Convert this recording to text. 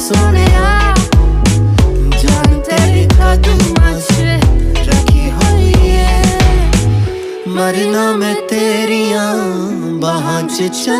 सोनिया जान तेरी कदमां च रखी हुई है, मरना मैं तेरियां बाहां च।